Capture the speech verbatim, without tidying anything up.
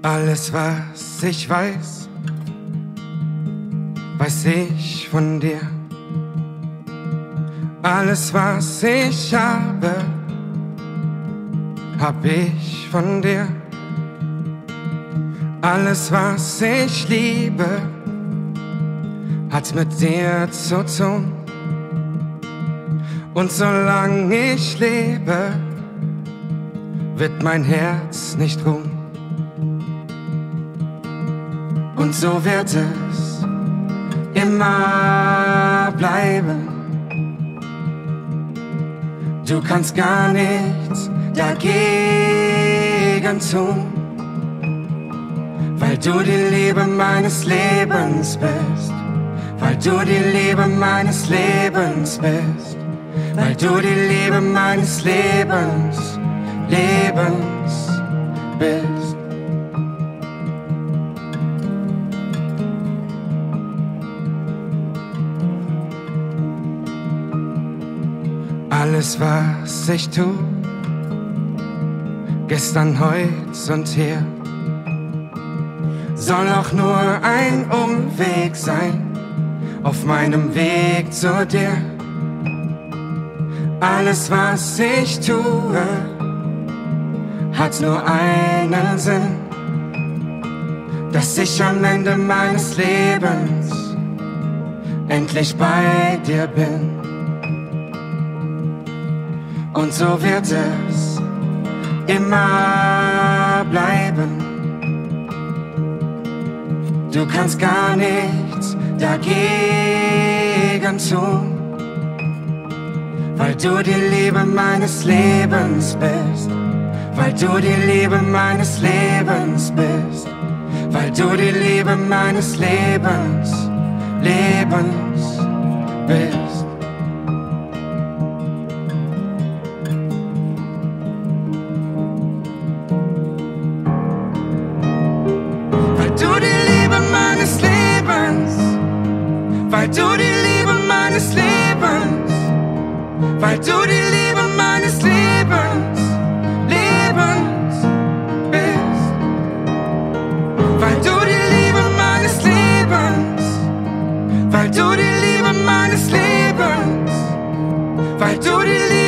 Alles, was ich weiß, weiß ich von dir. Alles, was ich habe, hab ich von dir. Alles, was ich liebe, hat mit dir zu tun. Und solange ich lebe, wird mein Herz nicht ruhen. Und so wird es immer bleiben. Du kannst gar nichts dagegen tun, weil du die Liebe meines Lebens bist, weil du die Liebe meines Lebens bist, weil du die Liebe meines Lebens, Lebens bist. Alles, was ich tu, gestern, heute und hier, soll auch nur ein Umweg sein auf meinem Weg zu dir. Alles, was ich tue, hat nur einen Sinn, dass ich am Ende meines Lebens endlich bei dir bin. Und so wird es immer bleiben. Du kannst gar nichts dagegen tun, weil du die Liebe meines Lebens bist, weil du die Liebe meines Lebens bist, weil du die Liebe meines Lebens, Lebens bist. Weil du die Liebe meines Lebens, weil du die Liebe meines Lebens, Lebens bist. Weil du die Liebe meines Lebens, weil du die Liebe meines Lebens, weil du die Liebe